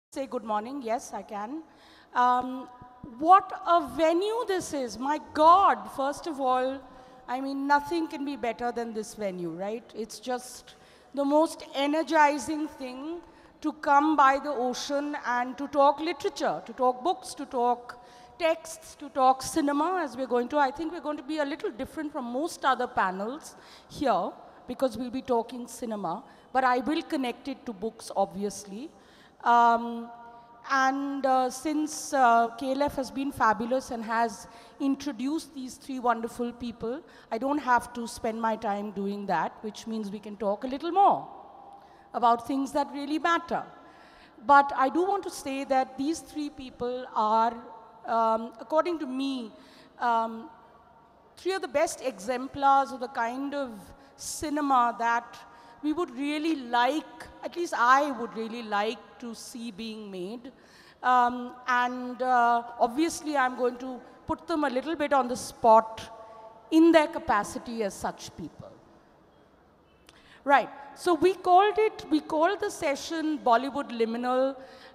Say good morning. Yes, I can. Um, what a venue this is. My God, first of all, I mean, nothing can be better than this venue, right? It's just the most energizing thing to come by the ocean and to talk literature, to talk books, to talk texts, to talk cinema, as we're going to. I think we're going to be a little different from most other panels here because we'll be talking cinema, but I will connect it to books, obviously. Um, and since KLF has been fabulous and has introduced these three wonderful people, I don't have to spend my time doing that, which means we can talk a little more about things that really matter. But I do want to say that these three people are, according to me, um, three of the best exemplars of the kind of cinema that we would really like, at least I would really like to see being made. Obviously, I'm going to put them a little bit on the spot in their capacity as such people. Right, so we called the session Bollywood Liminal,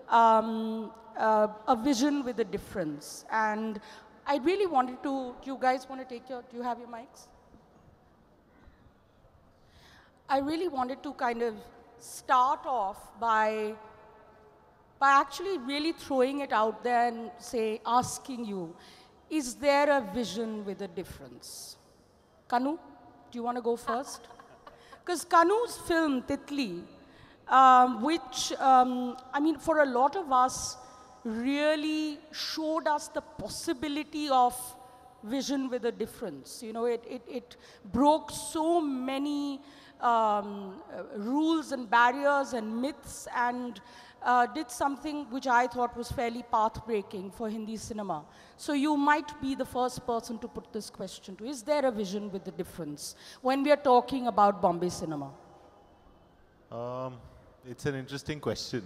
a vision with a difference. And I really wanted to, do you guys want to take your, do you have your mics? I really wanted to kind of start off by actually really throwing it out there and asking you, is there a vision with a difference? Kanu, do you want to go first? Because Kanu's film, Titli, I mean, for a lot of us, really showed us the possibility of vision with a difference. You know, it broke so many rules and barriers and myths and did something which I thought was fairly path-breaking for Hindi cinema. So you might be the first person to put this question to. Is there a vision with a difference when we are talking about Bombay cinema? It's an interesting question.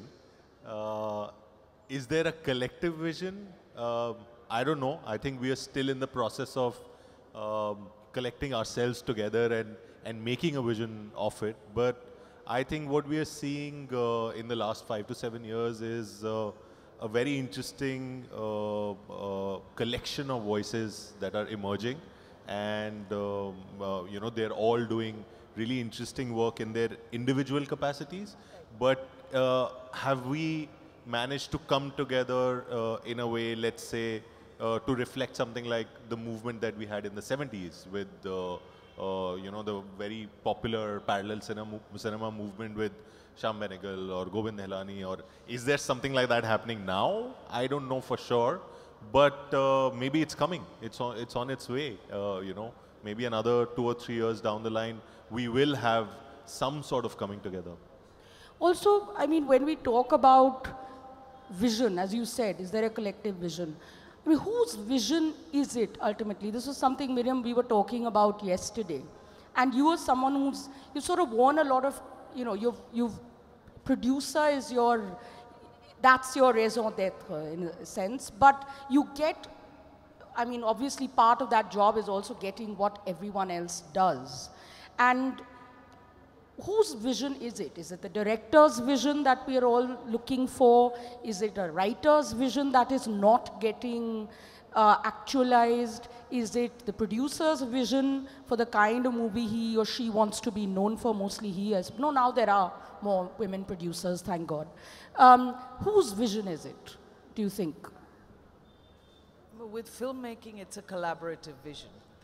Is there a collective vision? I don't know. I think we are still in the process of collecting ourselves together and making a vision of it. But I think what we are seeing in the last 5 to 7 years is a very interesting collection of voices that are emerging. And, you know, they're all doing really interesting work in their individual capacities. But have we managed to come together in a way, let's say, to reflect something like the movement that we had in the 70s with you know, the very popular parallel cinema movement with Shyam Benegal or Govind Nihalani, or is there something like that happening now? I don't know for sure, but maybe it's coming. It's on its way. You know, maybe another 2 or 3 years down the line, we will have some sort of coming together. Also, I mean, when we talk about vision, as you said, is there a collective vision? I mean, whose vision is it ultimately? This was something, Miriam, we were talking about yesterday. And you are someone you sort of worn a lot of, you know, producer is that's your raison d'etre in a sense. But you get, I mean, obviously part of that job is also getting what everyone else does. And whose vision is it? Is it the director's vision that we are all looking for? Is it a writer's vision that is not getting actualized? Is it the producer's vision for the kind of movie he or she wants to be known for? Mostly he is. No, now there are more women producers, thank God. Whose vision is it, do you think? With filmmaking, it's a collaborative vision.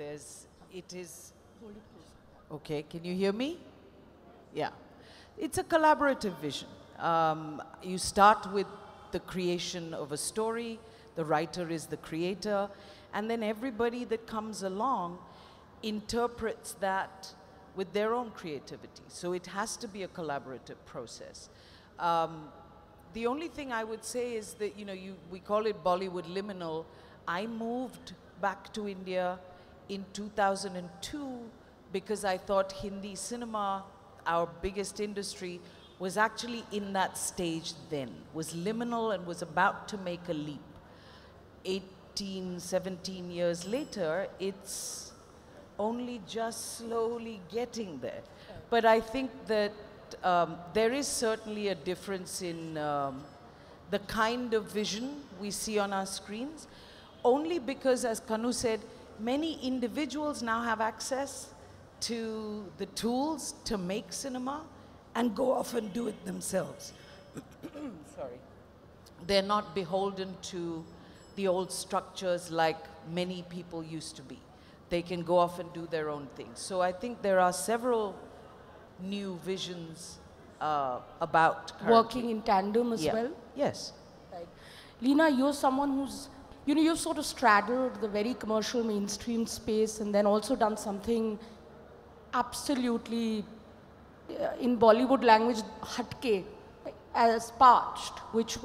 Okay, can you hear me? Yeah, it's a collaborative vision. You start with the creation of a story, the writer is the creator, and then everybody that comes along interprets that with their own creativity. So it has to be a collaborative process. The only thing I would say is that, you know, we call it Bollywood Liminal. I moved back to India in 2002 because I thought Hindi cinema, our biggest industry, was actually in that stage then, was liminal and was about to make a leap. 18, 17 years later, it's only just slowly getting there. But I think that there is certainly a difference in the kind of vision we see on our screens, only because, as Kanu said, many individuals now have access to the tools to make cinema and go off and do it themselves. Sorry. They're not beholden to the old structures like many people used to be. They can go off and do their own thing. So I think there are several new visions about currently. Working in tandem as well? Yes. Right. Leena, you're someone who's, you've sort of straddled the very commercial mainstream space and then also done something absolutely, in Bollywood language, hatke, as parched, which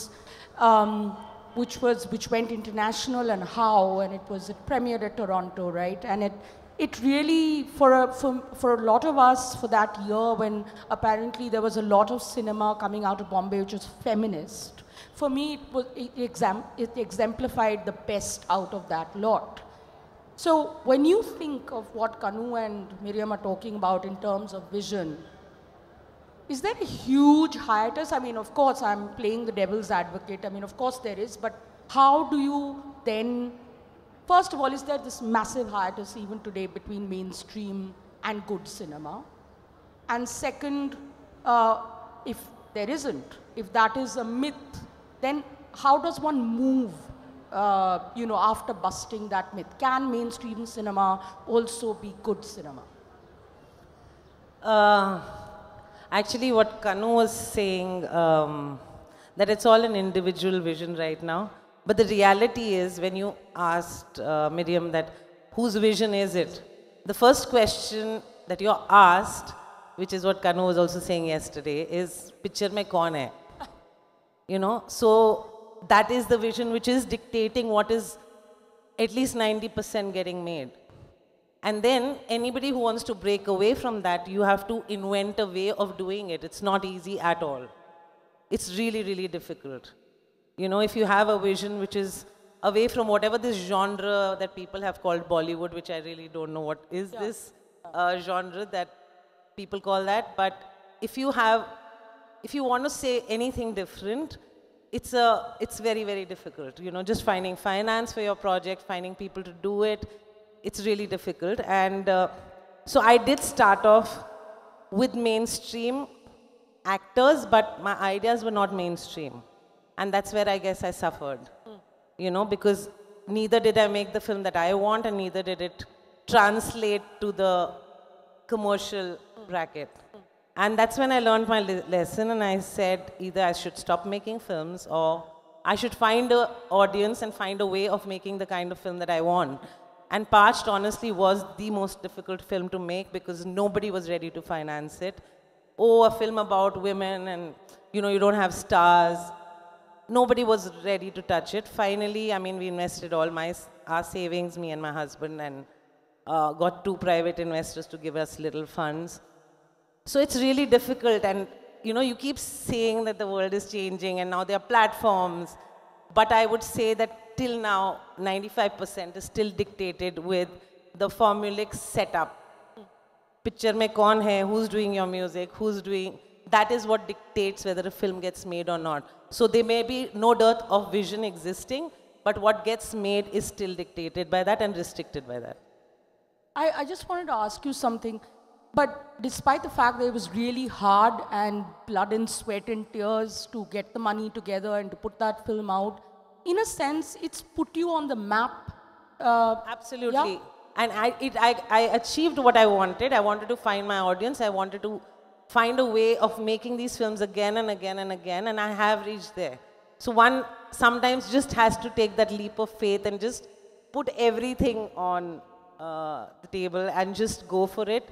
went international, and how, and it premiered at Toronto, right? And it really, for a lot of us, for that year when apparently there was a lot of cinema coming out of Bombay which was feminist, for me it exemplified the best out of that lot. So when you think of what Kanu and Miriam are talking about in terms of vision, is there a huge hiatus? I mean, of course, I'm playing the devil's advocate. I mean, of course there is, but how do you then, first of all, is there this massive hiatus even today between mainstream and good cinema? And second, if there isn't, if that is a myth, then how does one move, after busting that myth? Can mainstream cinema also be good cinema? Actually, what Kanu was saying, that it's all an individual vision right now. But the reality is, when you asked Miriam that, whose vision is it? The first question that you're asked, which is what Kanu was also saying yesterday, is, picture mein kaun hai? So that is the vision which is dictating what is at least 90% getting made. And then anybody who wants to break away from that, you have to invent a way of doing it. It's not easy at all. It's really, really difficult. If you have a vision which is away from whatever this genre that people have called Bollywood, which I really don't know what is this genre that people call that. But if you want to say anything different, it's very, very difficult. Just finding finance for your project, finding people to do it. It's really difficult. And so I did start off with mainstream actors, but my ideas were not mainstream. And that's where I guess I suffered, because neither did I make the film that I want, and neither did it translate to the commercial bracket. And that's when I learned my lesson, and I said either I should stop making films or I should find an audience and find a way of making the kind of film that I want. And Parched, honestly, was the most difficult film to make because nobody was ready to finance it. Oh, a film about women and, you don't have stars. Nobody was ready to touch it. Finally, I mean, we invested all our savings, me and my husband, and got 2 private investors to give us little funds. So it's really difficult. And, you keep saying that the world is changing and now there are platforms. But I would say that till now, 95% is still dictated with the formulaic setup. Picture mein kaun hai, who's doing your music, that is what dictates whether a film gets made or not. So there may be no dearth of vision existing, but what gets made is still dictated by that and restricted by that. I just wanted to ask you something, but despite the fact that it was really hard and blood and sweat and tears to get the money together and to put that film out, in a sense, it's put you on the map. Absolutely. Yeah. And I achieved what I wanted. I wanted to find my audience. I wanted to find a way of making these films again and again and again, and I have reached there. So one sometimes just has to take that leap of faith and just put everything on the table and just go for it.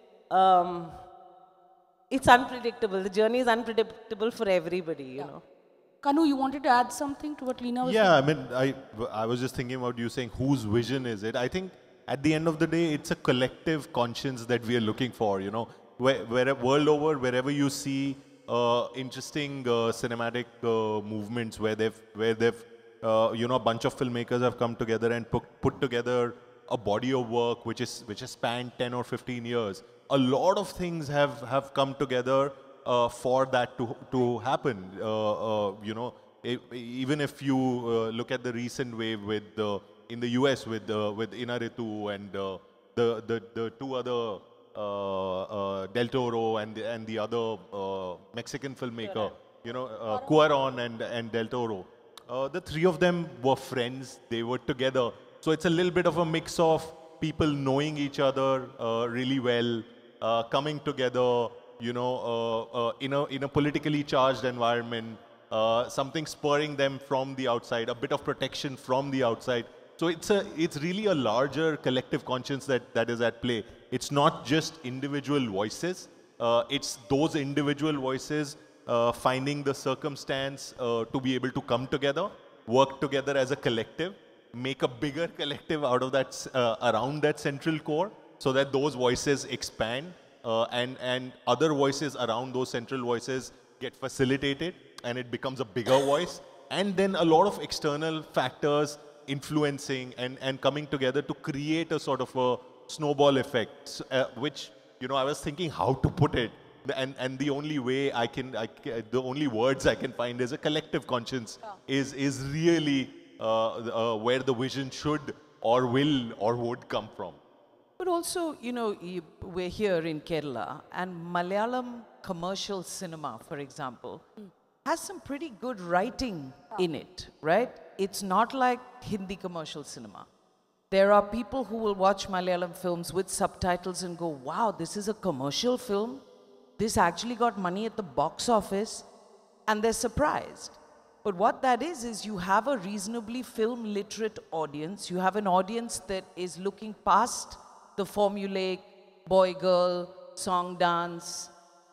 It's unpredictable. The journey is unpredictable for everybody, you know. Kanu, you wanted to add something to what Leena was saying? Yeah, I mean, I was just thinking about you saying whose vision is it. I think at the end of the day, it's a collective conscience that we are looking for, you know. World over, wherever you see interesting cinematic movements where they've a bunch of filmmakers have come together and put together a body of work which has spanned 10 or 15 years. A lot of things have come together for that to happen. even if you look at the recent wave with in the US with Inaritu and the two other Del Toro and the other Mexican filmmaker, you know, Cuarón and Del Toro. The three of them were friends. They were together. So it's a little bit of a mix of people knowing each other really well, coming together, you know, in a politically charged environment, something spurring them from the outside, a bit of protection from the outside. So it's really a larger collective conscience that is at play. It's not just individual voices. It's those individual voices finding the circumstance to be able to come together, work together as a collective, make a bigger collective out of that, around that central core, so that those voices expand and other voices around those central voices get facilitated and it becomes a bigger voice. And then a lot of external factors influencing and coming together to create a sort of a snowball effect, which, you know, I was thinking how to put it. And the only way the only words I can find is a collective conscience is really where the vision should or will or would come from. But also, you know, we're here in Kerala, and Malayalam commercial cinema, for example, has some pretty good writing in it, right? It's not like Hindi commercial cinema. There are people who will watch Malayalam films with subtitles and go, wow, this is a commercial film. This actually got money at the box office, and they're surprised. But what that is you have a reasonably film literate audience. You have an audience that is looking past the formulaic boy-girl, song, dance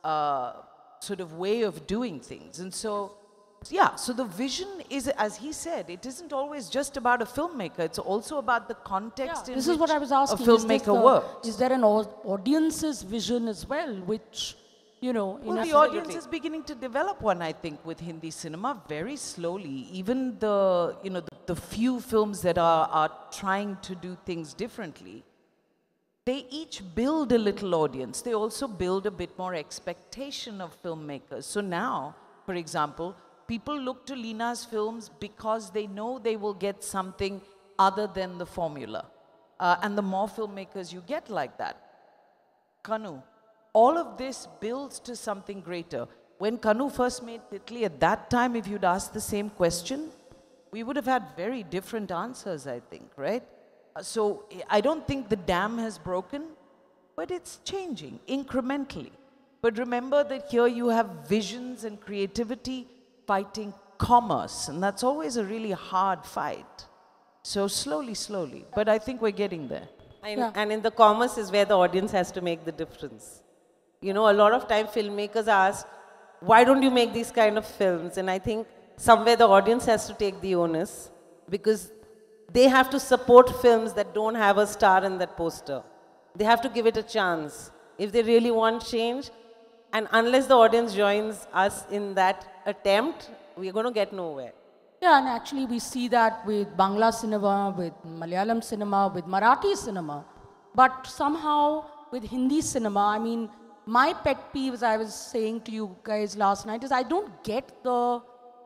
sort of way of doing things. And so, yeah, so the vision is, as he said, it isn't always just about a filmmaker. It's also about the context in this which is what I was asking. a filmmaker works. Is there an audience's vision as well, which, you know, well, the audience is beginning to develop one, I think, with Hindi cinema very slowly. Even the, you know, the few films that are trying to do things differently, they each build a little audience. They also build a bit more expectation of filmmakers. So now, for example, people look to Leena's films because they know they will get something other than the formula. And the more filmmakers you get like that. Kanu, all of this builds to something greater. When Kanu first made Titli, at that time, if you'd asked the same question, we would have had very different answers, I think, right? So I don't think the dam has broken, but it's changing incrementally. But remember that here you have visions and creativity fighting commerce, and that's always a really hard fight. So slowly, slowly, but I think we're getting there. And in the commerce is where the audience has to make the difference. You know, a lot of time filmmakers ask, why don't you make these kind of films? And I think somewhere the audience has to take the onus, because they have to support films that don't have a star in that poster. They have to give it a chance if they really want change. And unless the audience joins us in that attempt, we're going to get nowhere. Yeah, and actually we see that with Bangla cinema, with Malayalam cinema, with Marathi cinema. But somehow with Hindi cinema, I mean, my pet peeve, as I was saying to you guys last night, is I don't get the,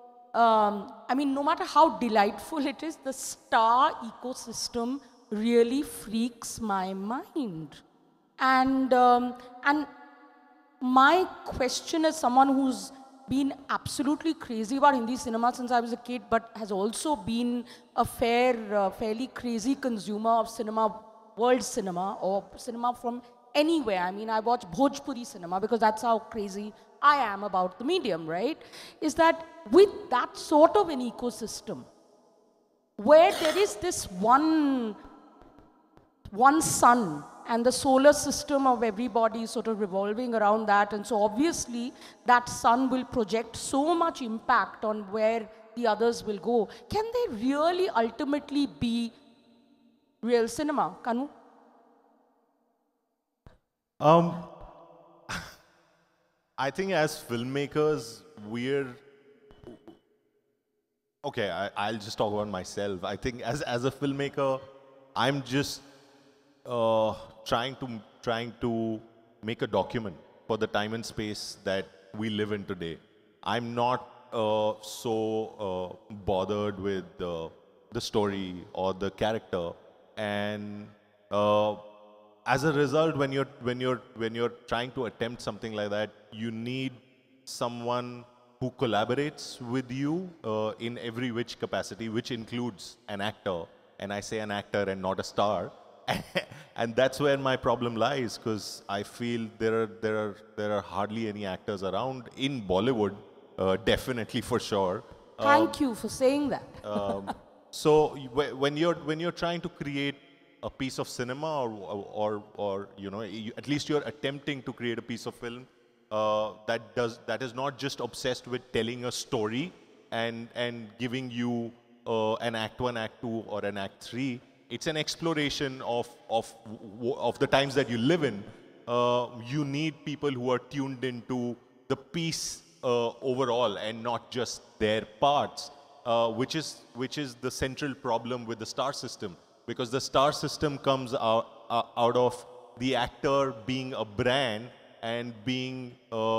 I mean, no matter how delightful it is, the star ecosystem really freaks my mind. And my question as someone who's been absolutely crazy about Hindi cinema since I was a kid, but has also been a fairly crazy consumer of cinema, world cinema, or cinema from anywhere. I mean, I watch Bhojpuri cinema because that's how crazy I am about the medium, right? Is that with that sort of an ecosystem, where there is this one sun, and the solar system of everybody is sort of revolving around that, and so obviously that sun will project so much impact on where the others will go. Can they really ultimately be real cinema? Kanu? I think as filmmakers, okay, I'll just talk about myself. I think as a filmmaker, I'm just trying to make a document for the time and space that we live in today. I'm not bothered with the story or the character, and as a result, when you're trying to attempt something like that, you need someone who collaborates with you in every which capacity, which includes an actor, and I say an actor and not a star. And that's where my problem lies, because I feel there are hardly any actors around in Bollywood, definitely for sure. Thank you for saying that. So when you're trying to create a piece of cinema, or you know, at least you're attempting to create a piece of film that is not just obsessed with telling a story and giving you an act 1, act 2, or an act 3. It's an exploration of the times that you live in. You need people who are tuned into the piece overall and not just their parts, which is the central problem with the star system, because the star system comes out of the actor being a brand and being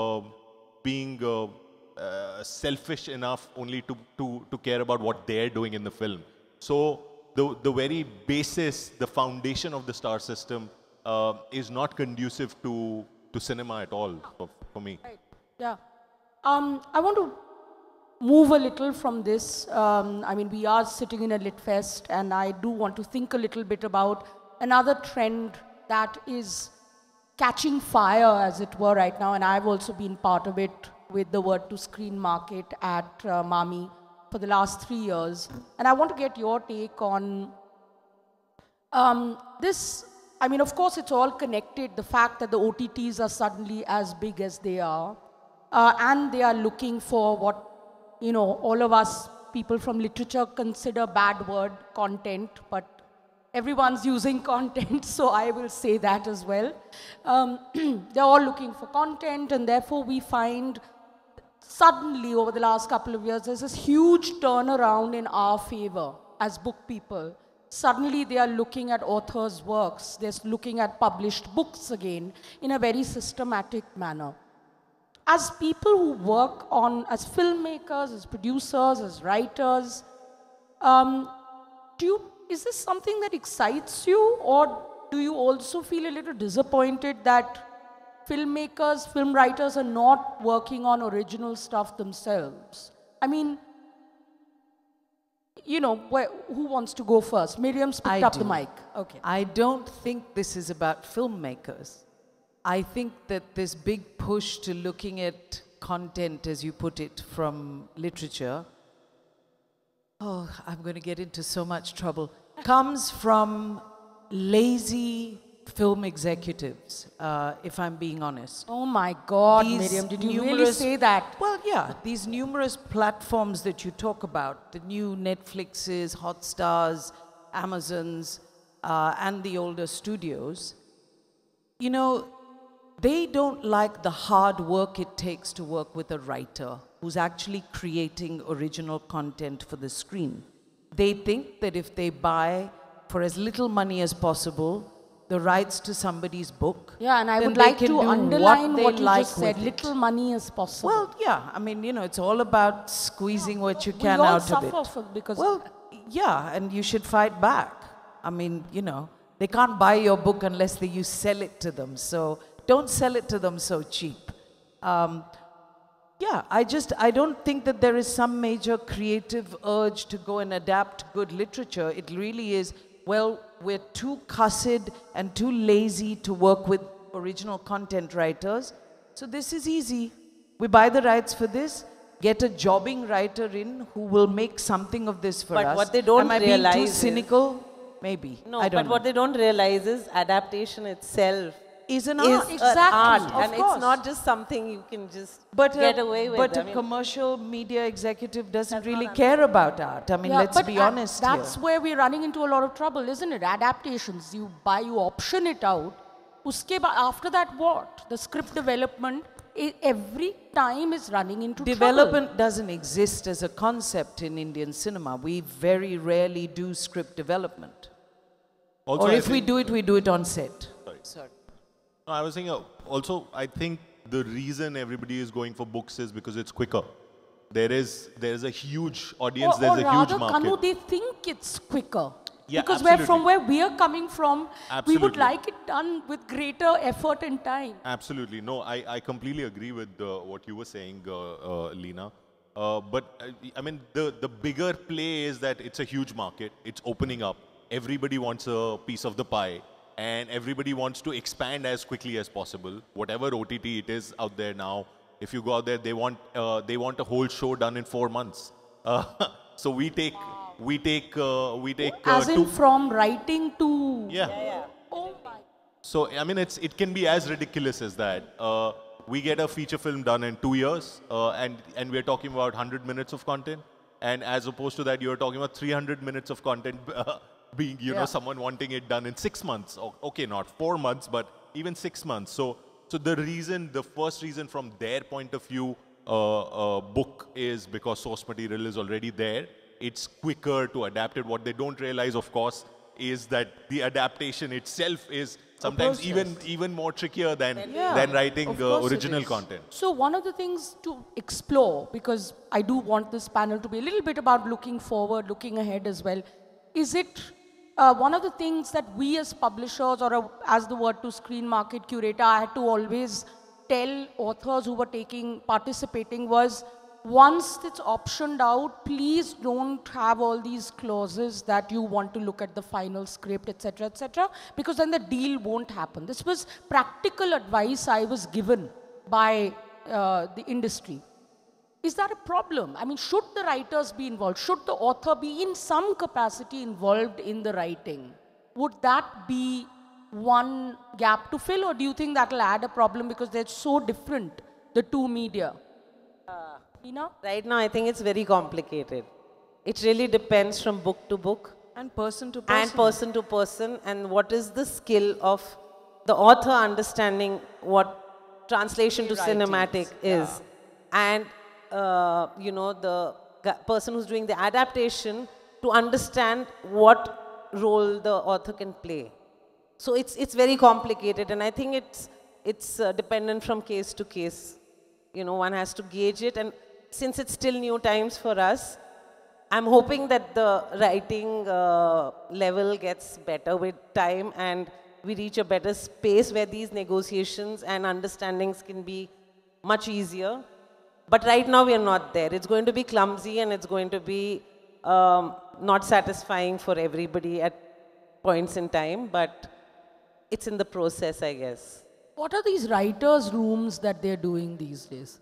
selfish enough only to care about what they're doing in the film. So the very basis, the foundation of the star system is not conducive to cinema at all for me. Right. Yeah. I want to move a little from this. I mean, we are sitting in a Lit Fest, and I do want to think a little bit about another trend that is catching fire, as it were, right now, and I've also been part of it with the Word to Screen market at MAMI for the last 3 years. And I want to get your take on this. I mean, of course, it's all connected. The fact that the OTTs are suddenly as big as they are, and they are looking for what, you know, all of us people from literature consider bad word, content, but everyone's using content, so I will say that as well. They're all looking for content, and therefore we find suddenly over the last couple of years, there's this huge turnaround in our favor as book people. Suddenly they are looking at authors' works, they're looking at published books again in a very systematic manner. As people who work on, as filmmakers, as producers, as writers, is this something that excites you, or do you also feel a little disappointed that filmmakers, film writers are not working on original stuff themselves? I mean, you know, who wants to go first? Miriam's picked up the mic. Okay. I don't think this is about filmmakers. I think that this big push to looking at content, as you put it, from literature, oh, I'm going to get into so much trouble, comes from lazy film executives, if I'm being honest. Oh my God, Miriam, did you really say that? Well, yeah, these numerous platforms that you talk about, the new Netflixes, Hotstars, Amazons, and the older studios, you know, they don't like the hard work it takes to work with a writer who's actually creating original content for the screen. They think that if they buy for as little money as possible the rights to somebody's book, yeah, and I would like to underline what you just said, little money as possible. Well, yeah, I mean, you know, it's all about squeezing what you can out of it. We all suffer because well, yeah, and you should fight back. I mean, you know, they can't buy your book unless you sell it to them. So don't sell it to them so cheap. Yeah, I don't think that there is some major creative urge to go and adapt good literature. It really is, well, we're too cussed and too lazy to work with original content writers. So this is easy. We buy the rights for this, get a jobbing writer in who will make something of this for us. But what they don't realize realize Am I being too cynical? Maybe. No, I don't know. what they don't realize is adaptation itself is an is art. an art, and course. it's not just something you can just get away with. But I a mean, commercial media executive doesn't really care about art. I mean, let's be honest here. That's where we're running into a lot of trouble, isn't it? Adaptations, you option it out. After that, what? The script development, every time is running into Development trouble. doesn't exist as a concept in Indian cinema. We very rarely do script development. Also, or if we do it on set. Sorry. No, I was saying, also, I think the reason everybody is going for books is because it's quicker. There's a huge audience, or there's a huge rather, market. Kanu, they think it's quicker. Yeah, because absolutely. from where we are coming from, we would Absolutely. like it done with greater effort and time. Absolutely. No, I completely agree with what you were saying, Leena. I mean, the bigger play is that it's a huge market. It's opening up. Everybody wants a piece of the pie. And everybody wants to expand as quickly as possible. Whatever OTT it is out there now, if you go out there, they want a whole show done in 4 months. So we take As in from writing to... yeah. Oh my. So, I mean, it can be as ridiculous as that. We get a feature film done in 2 years, and we're talking about 100 minutes of content. And as opposed to that, you're talking about 300 minutes of content being, someone wanting it done in 6 months. Okay, not 4 months, but even 6 months. So the first reason from their point of view, book is because source material is already there. It's quicker to adapt it. What they don't realize, of course, is that the adaptation itself is sometimes even more trickier than writing original content. So one of the things to explore, because I do want this panel to be a little bit about looking forward, looking ahead as well, is it one of the things that we as publishers or as the word to screen market curator, I had to always tell authors who were participating was, once it's optioned out, please don't have all these clauses that you want to look at the final script, etc., because then the deal won't happen. This was practical advice I was given by the industry. Is that a problem? I mean, should the writers be involved? Should the author be in some capacity involved in the writing? Would that be one gap to fill, or do you think that will add a problem because they're so different, the two media? Leena? Right now, I think it's very complicated. It really depends from book to book. And person to person. And person to person. And what is the skill of the author understanding what translation to cinematic is. And, the person who's doing the adaptation to understand what role the author can play. So it's very complicated. And I think it's dependent from case to case. One has to gauge it. And since it's still new times for us, I'm hoping that the writing level gets better with time and we reach a better space where these negotiations and understandings can be much easier. But right now we are not there. It's going to be clumsy and it's going to be not satisfying for everybody at points in time, but it's in the process, I guess. What are these writers' rooms that they're doing these days?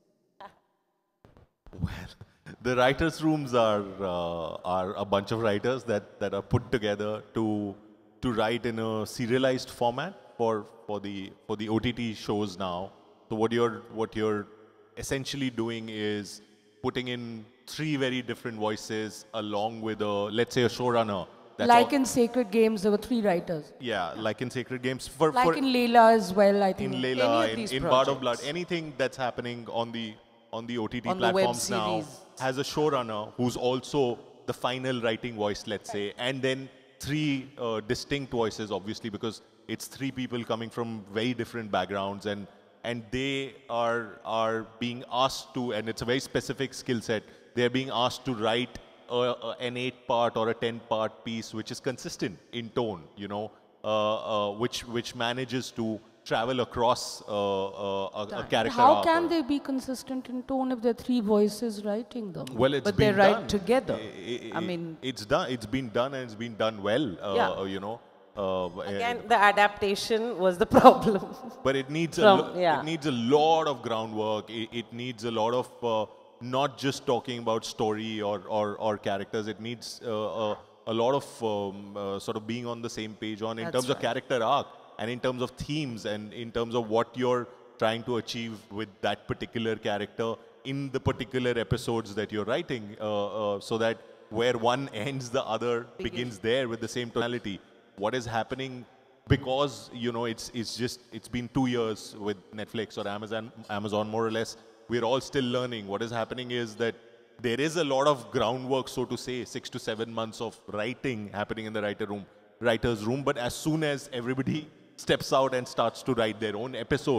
Well, the writers' rooms are a bunch of writers that are put together to write in a serialized format for the OTT shows now. So what you're essentially doing is putting in 3 very different voices along with let's say a showrunner. Like in Sacred Games, there were 3 writers. Yeah, like in Sacred Games. Like in Leela as well, I think. In Leela, in Bard of Blood, anything that's happening on the OTT platforms now has a showrunner who's also the final writing voice, let's say, and then 3 distinct voices, obviously, because it's 3 people coming from very different backgrounds, and they are being asked to, and it's a very specific skill set, they're being asked to write an 8-part or a 10-part piece which is consistent in tone, which manages to travel across a character How arc. can they be consistent in tone if there are 3 voices writing them? Well, it's But been they write done. together. I mean, it's done. It's been done, and it's been done well. Again, the adaptation was the problem. But it needs it needs a lot of groundwork. It needs a lot of not just talking about story or characters. It needs a lot of sort of being on the same page in terms of character arc and in terms of themes and in terms of what you're trying to achieve with that particular character in the particular episodes that you're writing, so that where one ends, the other begins there with the same tonality. What is happening, because it's been 2 years with Netflix or Amazon more or less. We're all still learning. What is happening is that there is a lot of groundwork, so to say, 6 to 7 months of writing happening in the writer's room. But as soon as everybody steps out and starts to write their own episodes,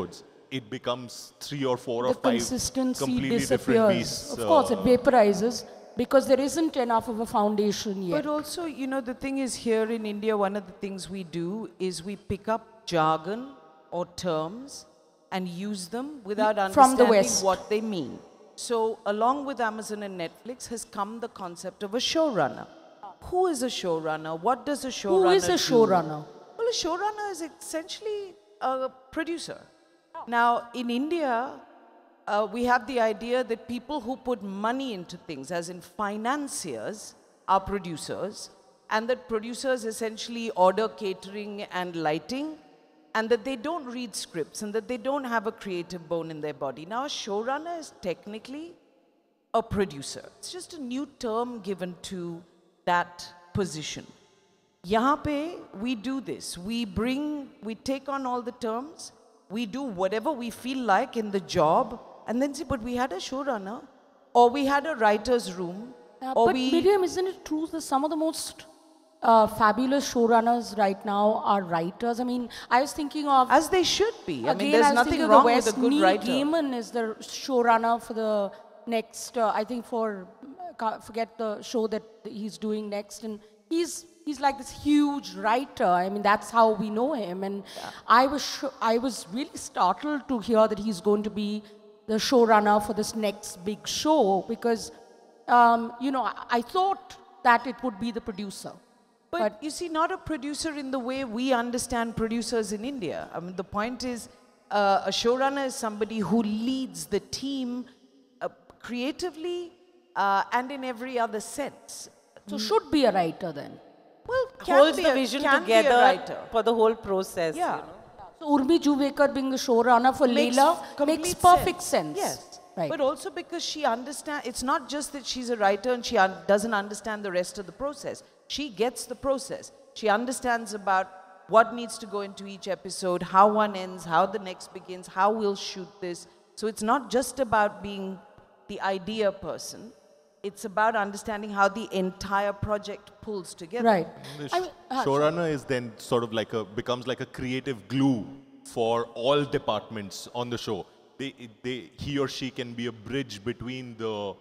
it becomes 3 or 4 or The 5 consistency completely different disappears. beasts. Of course, it vaporizes because there isn't enough of a foundation yet. But also, you know, the thing is here in India, one of the things we do is we pick up jargon or terms and use them without From the understanding West. what they mean. So along with Amazon and Netflix has come the concept of a showrunner. Who is a showrunner? What does a showrunner do? Who is a showrunner? Well, a showrunner is essentially a producer. Now, in India, we have the idea that people who put money into things, as in financiers, are producers, and that producers essentially order catering and lighting, and that they don't read scripts, and that they don't have a creative bone in their body. Now, a showrunner is technically a producer. It's just a new term given to that position. Yahan pe, we do this. We take on all the terms, we do whatever we feel like in the job, and then say, but we had a showrunner, or we had a writer's room, or But Miriam, isn't it true that some of the most fabulous showrunners right now are writers? I mean, I was thinking of... As they should be. I mean, Again, there's I was nothing thinking of wrong the with a West. good Neil writer. Gaiman is the showrunner for the next, I think forget the show that he's doing next. And he's like this huge writer. I mean, that's how we know him. And I was really startled to hear that he's going to be the showrunner for this next big show because, you know, I thought that it would be the producer. But you see, not a producer in the way we understand producers in India. I mean, the point is, a showrunner is somebody who leads the team creatively and in every other sense. So should be a writer then. Well, Holds the vision can be a together writer. for the whole process. Yeah. You know? So Urmi Juvekar being the showrunner for Leela makes complete perfect sense. Yes. Right. But also because she understands, it's not just that she's a writer and she doesn't understand the rest of the process. She gets the process. She understands about what needs to go into each episode, how one ends, how the next begins, how we'll shoot this. So it's not just about being the idea person. It's about understanding how the entire project pulls together. Right. The showrunner is then sort of like becomes like a creative glue for all departments on the show. He or she can be a bridge between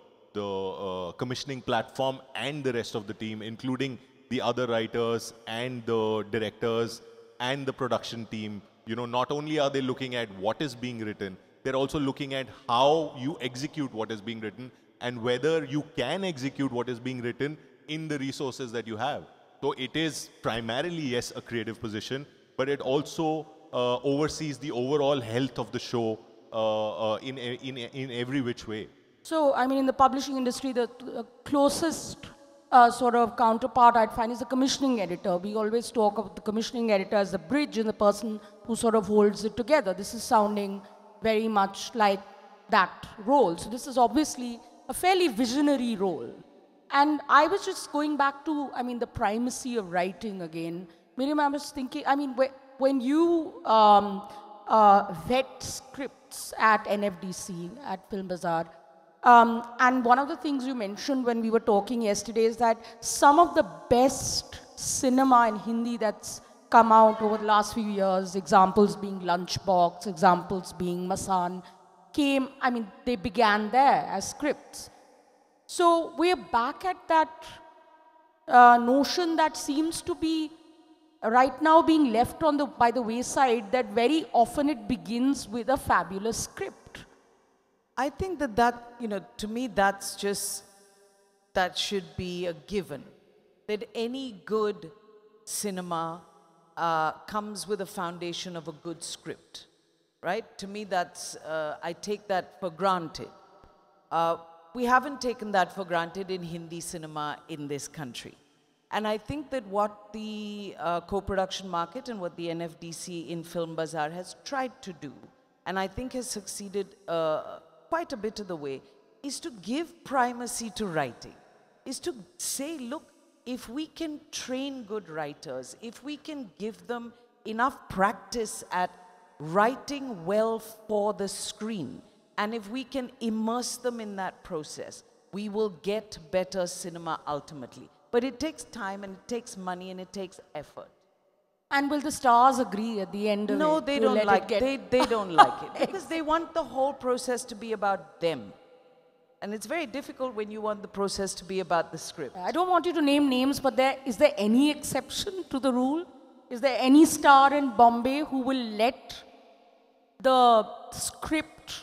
the commissioning platform and the rest of the team, including the other writers and the directors and the production team. You know, not only are they looking at what is being written, they're also looking at how you execute what is being written and whether you can execute what is being written in the resources that you have. So it is primarily, yes, a creative position, but it also oversees the overall health of the show in every which way. So, I mean, in the publishing industry, the closest sort of counterpart I'd find is the commissioning editor. We always talk of the commissioning editor as the bridge and the person who sort of holds it together. This is sounding very much like that role. So this is obviously a fairly visionary role. And I was just going back to, I mean, the primacy of writing again. Miriam, I was thinking, I mean, when you vet scripts at NFDC, at Film Bazaar, and one of the things you mentioned when we were talking yesterday is that some of the best cinema in Hindi that's come out over the last few years, examples being Lunchbox, examples being Masan, they began there as scripts. So we're back at that notion that seems to be right now being left by the wayside, that very often it begins with a fabulous script. I think to me, that should be a given. That any good cinema comes with a foundation of a good script, right? To me, I take that for granted. We haven't taken that for granted in Hindi cinema in this country. And I think that what the co-production market and what the NFDC in Film Bazaar has tried to do, and I think has succeeded quite a bit of the way, is to give primacy to writing. Is to say, look, if we can train good writers, if we can give them enough practice at writing well for the screen, and if we can immerse them in that process, we will get better cinema ultimately. But it takes time, and it takes money, and it takes effort. And will the stars agree at the end of it? No, they to don't let like it. they don't like it because they want the whole process to be about them. And it's very difficult when you want the process to be about the script. I don't want you to name names, but is there any exception to the rule? Is there any star in Bombay who will let the script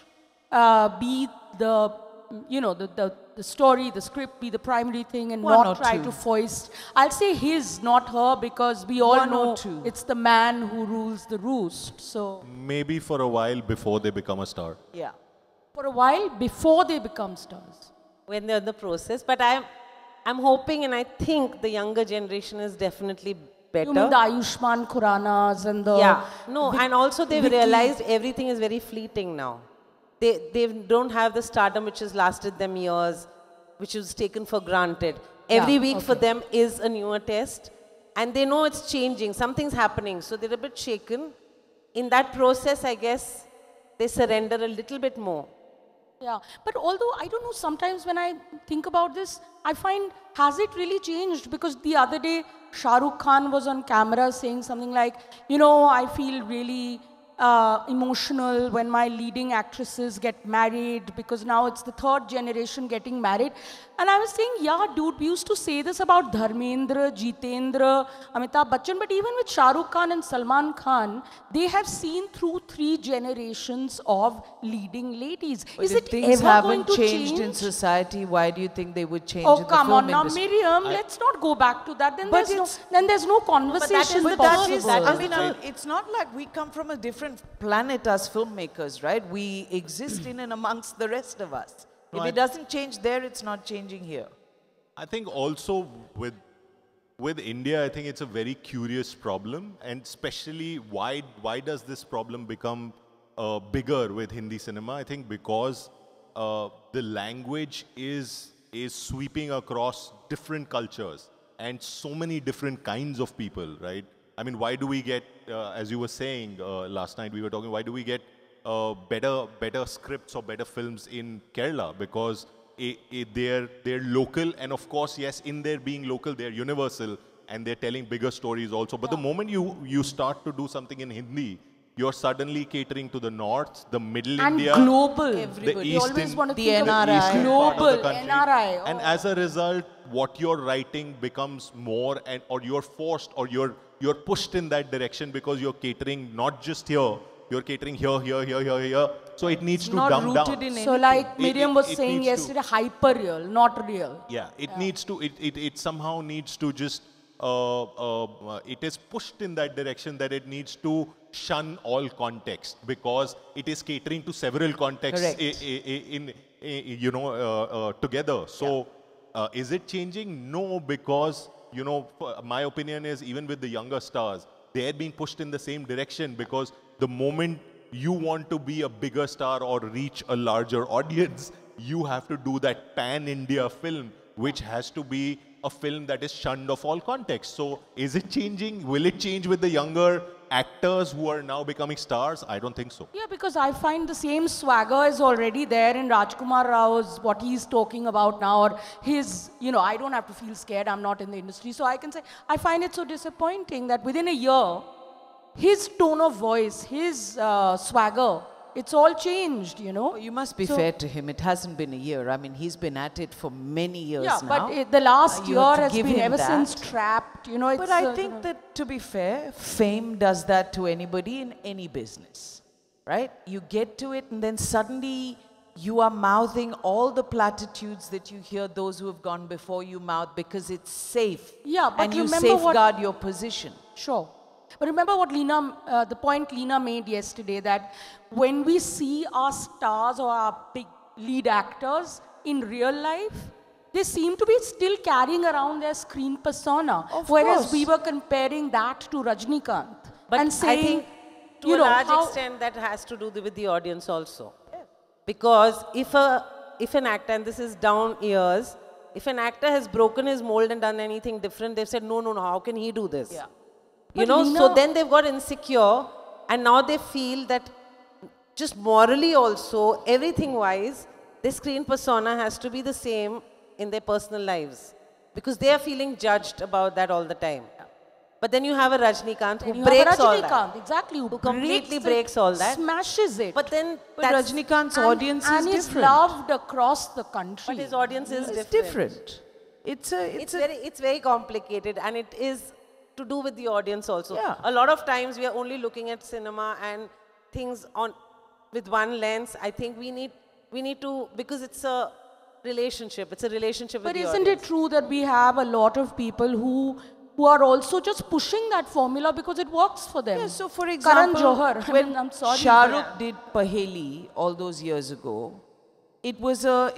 be the, you know, the story, the script be the primary thing and One or not try two. to foist? I'll say his, not her, because we all One or know two. it's the man who rules the roost. So Maybe for a while before they become a star. Yeah. for a while before they become stars. When they're in the process. But I'm hoping and I think the younger generation is definitely better. You mean the Ayushman Khuranas and the... Yeah, no, and also they've Vicky. realized everything is very fleeting now. They don't have the stardom which has lasted them years, which is taken for granted. Every Yeah, week for okay. them is a newer test, and they know it's changing, something's happening, so they're a bit shaken. In that process, I guess, they surrender a little bit more. Yeah, but although, I don't know, sometimes when I think about this, I find, has it really changed? Because the other day, Shah Rukh Khan was on camera saying something like, you know, I feel really emotional when my leading actresses get married because now it's the third generation getting married. And I was saying, yeah, dude, we used to say this about Dharmendra, Jitendra, Amitabh Bachchan, but even with Shah Rukh Khan and Salman Khan, they have seen through 3 generations of leading ladies. But Is if it things ever going haven't to changed change? in society, why do you think they would change Oh, in the come film on now, industry? Miriam, let's not go back to that. Then, But there's no conversation the That is, possible. I mean, it's not like we come from a different planet as filmmakers, right? We exist in and amongst the rest of us. No, If it doesn't change there, it's not changing here. I think also with India, I think it's a very curious problem, and especially why does this problem become bigger with Hindi cinema? I think because the language is sweeping across different cultures and so many different kinds of people, right? I mean, why do we get, as you were saying last night, we were talking, why do we get better scripts or better films in Kerala? Because they're local, and of course, yes, in their being local, they're universal, and they're telling bigger stories also. But the moment you start to do something in Hindi, you're suddenly catering to the north, the middle And India, global. the Everybody. You east, always want to the think of NRI. eastern part global, of the country. NRI. And oh. as a result, what you're writing becomes more, or you're forced, or you're pushed in that direction because you're catering not just here, you're catering here. So it needs to not dumb down. rooted in So anything. like Miriam was it saying needs to- yesterday, hyper real, not real. Yeah, it needs to, it somehow needs to just, it is pushed in that direction that it needs to shun all context because it is catering to several contexts Correct. together. So is it changing? No, because, my opinion is even with the younger stars, they're being pushed in the same direction because the moment you want to be a bigger star or reach a larger audience, you have to do that pan-India film, which has to be a film that is shunned of all context. So is it changing? Will it change with the younger actors who are now becoming stars? I don't think so. Yeah, because I find the same swagger is already there in Rajkumar Rao's, what he's talking about now, or his, I don't have to feel scared, I'm not in the industry. So I can say, I find it so disappointing that within a year, his tone of voice, his swagger, it's all changed, You must be fair to him. It hasn't been a year. I mean, he's been at it for many years Yeah, now. but the last You year have to has give been him ever that. since Trapped, it's... But I think that, to be fair, fame does that to anybody in any business, right? You get to it and then suddenly you are mouthing all the platitudes that you hear those who have gone before you mouth because it's safe. Yeah, but and you remember what- safeguard your position. Sure. But remember what the point Leena made yesterday, that when we see our stars or our big lead actors in real life, they seem to be still carrying around their screen persona. Of whereas course. we were comparing that to Rajnikant. But and saying, I think to a large extent that has to do with the audience also. Because if an actor, and this is down years, if an actor has broken his mold and done anything different, they've said, no, how can he do this? Yeah. But so Leena- then they've got insecure, and now they feel that just morally also, everything-wise, their screen persona has to be the same in their personal lives. Because they are feeling judged about that all the time. But then you have a Rajnikant who You have breaks all Rajinikanth, that. exactly, who completely breaks breaks all that. smashes it. But then But that's, Rajnikant's audience is and different. is loved across the country. but his audience is It's different. different. It's very complicated, and it is to do with the audience also. Yeah. A lot of times we are only looking at cinema and things on with one lens. I think we need to, because it's a relationship. It's a relationship But with the isn't audience. it true that we have a lot of people who are also just pushing that formula because it works for them? Yeah, so for Karan example, Johar, when I'm sorry. Shah but- Rukh did Paheli all those years ago, it was a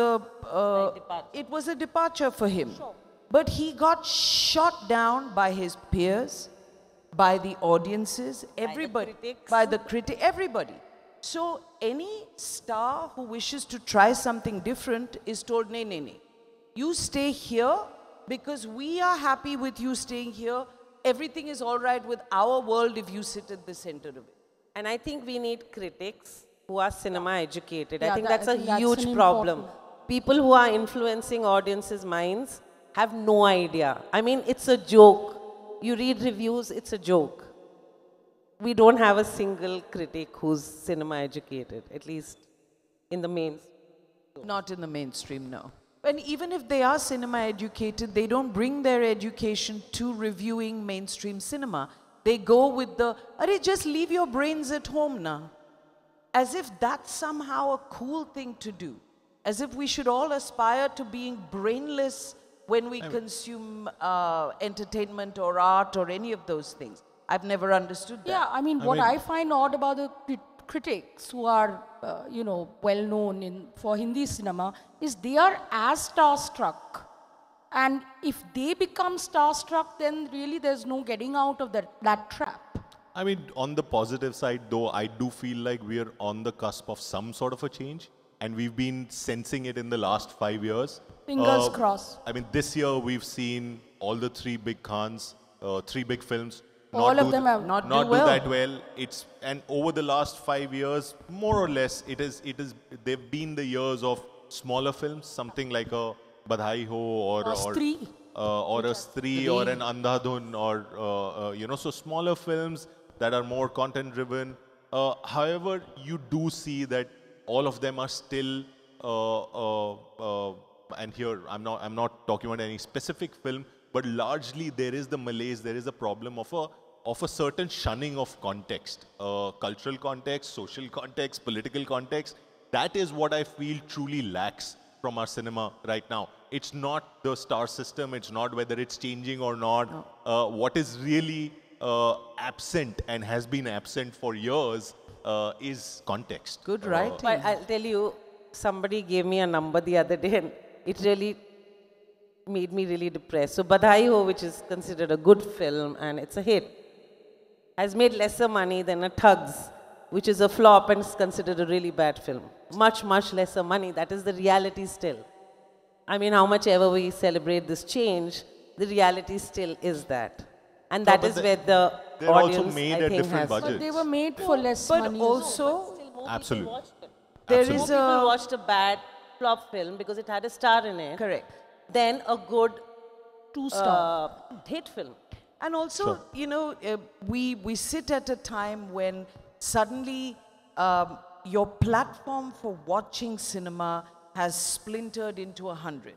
departure for him. Sure. But he got shot down by his peers, by the audiences, everybody, by the critic, everybody. So any star who wishes to try something different is told, nay, nay, nay. You stay here because we are happy with you staying here. Everything is all right with our world if you sit at the center of it. And I think we need critics who are cinema educated. Yeah, I think that- that's I a think that's huge an problem. important- People who are influencing audiences' minds have no idea. I mean, it's a joke. You read reviews, it's a joke. We don't have a single critic who's cinema educated, at least in the main. Not in the mainstream, no. And even if they are cinema educated, they don't bring their education to reviewing mainstream cinema. They go with the, "Arey, just leave your brains at home now." As if that's somehow a cool thing to do. As if we should all aspire to being brainless when we consume entertainment or art or any of those things. I've never understood that. Yeah, I mean, what I find odd about the critics who are, well known for Hindi cinema is they are as starstruck. And if they become starstruck, then really there's no getting out of that trap. I mean, on the positive side, though, I do feel like we are on the cusp of some sort of a change. And we've been sensing it in the last 5 years. Fingers crossed. I mean, this year we've seen all the three big Khans, three big films. All of them have not not do do well. that well. And over the last 5 years, more or less, they've been the years of smaller films, something like a Badhai Ho or Stree. or a Stree or an Andhadhun or so smaller films that are more content driven. However, you do see that all of them are still and here I'm not talking about any specific film, but largely there is the malaise, there is a problem of a certain shunning of context, cultural context, social context, political context. That is what I feel truly lacks from our cinema right now. It's not the star system, it's not whether it's changing or not. What is really absent and has been absent for years is context. Good writing. But I'll tell you, somebody gave me a number the other day and it really made me really depressed. So Badhai Ho, which is considered a good film and it's a hit, has made lesser money than a Thugs, which is a flop and is considered a really bad film. Much, much lesser money. That is the reality still. I mean, how much ever we celebrate this change, the reality still is that. And that is where the they're also audience, made I at think, different has. budgets. But they were made for less But money. also, Absolutely. there Absolutely. is People a... watched a bad flop film because it had a star in it. Correct. Then a good Two-star. hit film. And also, we sit at a time when suddenly your platform for watching cinema has splintered into 100.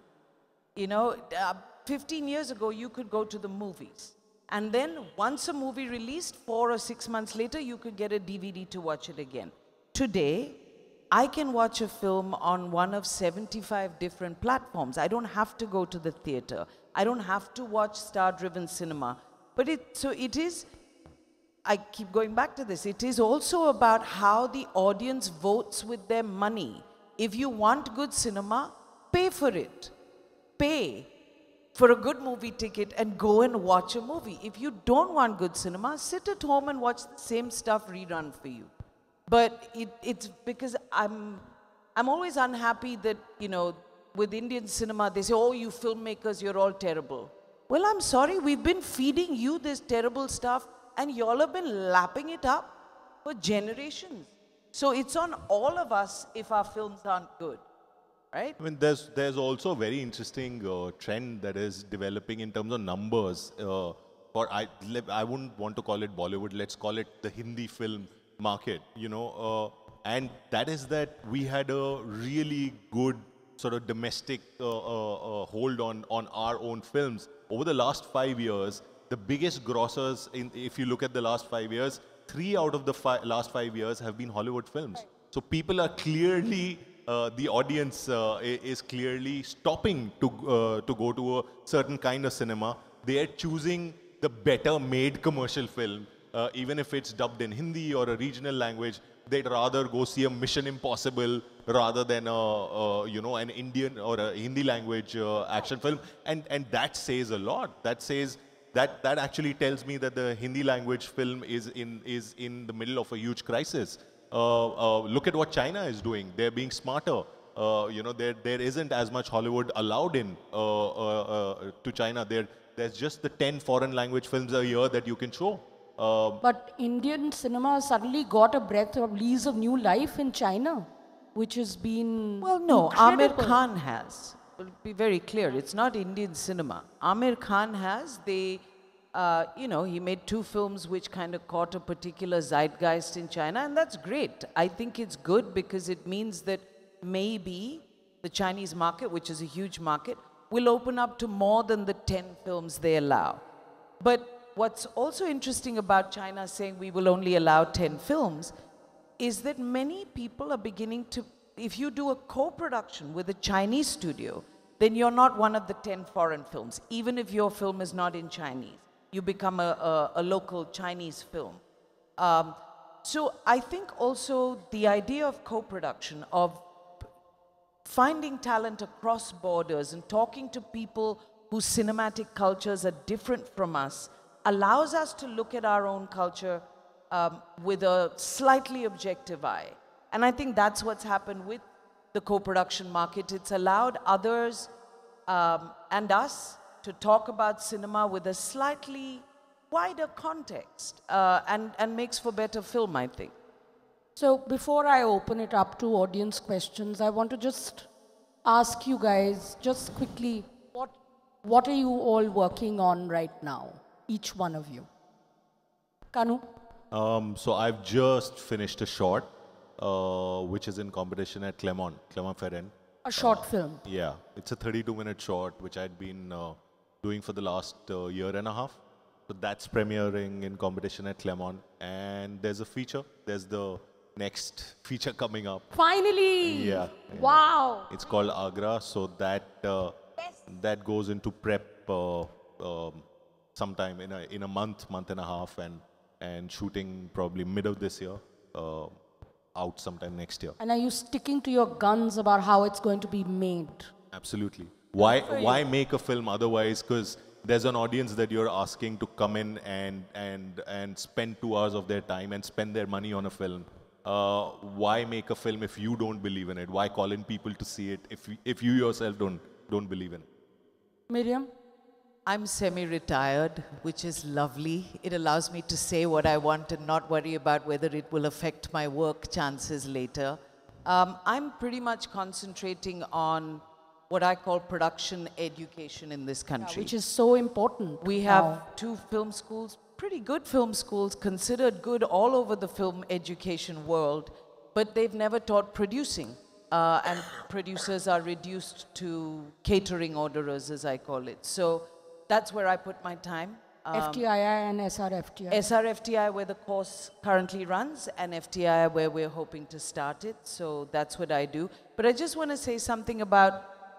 15 years ago, you could go to the movies. And then once a movie released, 4 or 6 months later, you could get a DVD to watch it again. Today, I can watch a film on one of 75 different platforms. I don't have to go to the theater. I don't have to watch star-driven cinema. But it is, I keep going back to this, it is also about how the audience votes with their money. If you want good cinema, pay for it. Pay for a good movie ticket and go and watch a movie. If you don't want good cinema, sit at home and watch the same stuff rerun for you. But it's because I'm always unhappy that, with Indian cinema, they say, "Oh, you filmmakers, you're all terrible." Well, I'm sorry, we've been feeding you this terrible stuff and y'all have been lapping it up for generations. So it's on all of us if our films aren't good, right? I mean, there's also a very interesting trend that is developing in terms of numbers. I wouldn't want to call it Bollywood, let's call it the Hindi film market, you know, and that is that we had a really good sort of domestic hold on our own films. Over the last 5 years, the biggest grossers, if you look at the last 5 years, 3 out of the last 5 years have been Hollywood films. So people are clearly, the audience is clearly stopping to go to a certain kind of cinema. They are choosing the better made commercial film, even if it's dubbed in Hindi or a regional language. They'd rather go see a Mission Impossible rather than an Indian or a Hindi language action film, and that says a lot. That says that actually tells me that the Hindi language film is in the middle of a huge crisis. Look at what China is doing. They're being smarter. There isn't as much Hollywood allowed in to China. There's just the 10 foreign language films a year that you can show. But Indian cinema suddenly got a breath of lease of new life in China, which has been Well, no, incredible. Amir Khan has. We'll be very clear. It's not Indian cinema. Amir Khan has. He made 2 films which kind of caught a particular zeitgeist in China, and that's great. I think it's good because it means that maybe the Chinese market, which is a huge market, will open up to more than the 10 films they allow. But what's also interesting about China saying we will only allow 10 films is that many people are beginning to, if you do a co-production with a Chinese studio, then you're not one of the 10 foreign films, even if your film is not in Chinese. You become a local Chinese film. So I think also the idea of co-production, of finding talent across borders and talking to people whose cinematic cultures are different from us, allows us to look at our own culture with a slightly objective eye. And I think that's what's happened with the co-production market. It's allowed others and us to talk about cinema with a slightly wider context and makes for better film, I think. So before I open it up to audience questions, I want to just ask you guys, just quickly, what are you all working on right now? Each one of you. Kanu? So I've just finished a short, which is in competition at Clermont-Ferrand. A short film. Yeah, it's a 32-minute short, which I'd been doing for the last year and a half. So that's premiering in competition at Clermont. And there's a feature. There's the next feature coming up. Finally! Yeah. Wow! It's called Agra. So that goes into prep sometime in a month and a half, and shooting probably mid of this year, out sometime next year. And are you sticking to your guns about how it's going to be made? Absolutely. Why make a film otherwise? Because there's an audience that you're asking to come in and spend 2 hours of their time and spend their money on a film. Why make a film if you don't believe in it? Why call in people to see it if you yourself don't believe in it? Miriam? I'm semi-retired, which is lovely. It allows me to say what I want and not worry about whether it will affect my work chances later. I'm pretty much concentrating on what I call production education in this country. Which is so important. We have 2 film schools, pretty good film schools, considered good all over the film education world, but they've never taught producing. And producers are reduced to catering orderers, as I call it. So that's where I put my time. FTII and SRFTI. SRFTI, where the course currently runs, and FTI, where we're hoping to start it. So that's what I do. But I just want to say something about,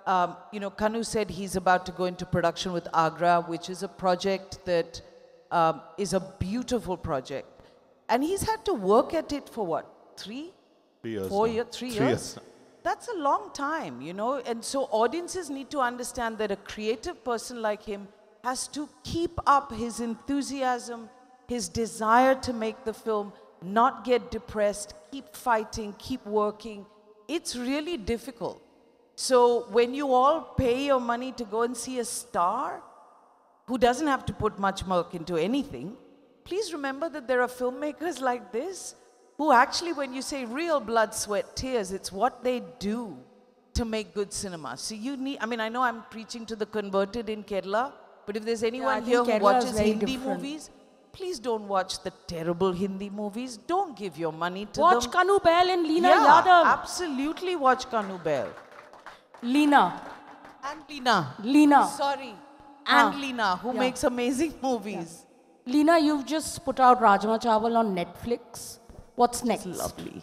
Kanu said he's about to go into production with Agra, which is a project that is a beautiful project. And he's had to work at it for what, 3 years? 4 years? 3 3 years? years. That's a long time, and so audiences need to understand that a creative person like him has to keep up his enthusiasm, his desire to make the film, not get depressed, keep fighting, keep working. It's really difficult. So when you all pay your money to go and see a star who doesn't have to put much work into anything, please remember that there are filmmakers like this who actually, when you say real blood, sweat, tears, it's what they do to make good cinema. So you need, I know I'm preaching to the converted in Kerala, But if there's anyone think here who Kerala is watches very Hindi different. movies, please don't watch the terrible Hindi movies. Don't give your money to Watch them. Kanu Behl and Leena Yeah, Yadav. absolutely watch Kanu Behl. Leena. And Leena. Leena. Sorry. Ah. And Leena, who Yeah. makes amazing movies. Leena, you've just put out Rajma Chawal on Netflix. What's next? Lovely.